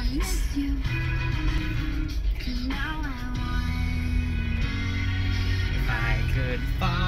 missed you. And now I wonder if I could fall